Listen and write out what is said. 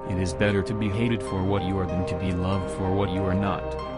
It is better to be hated for what you are than to be loved for what you are not.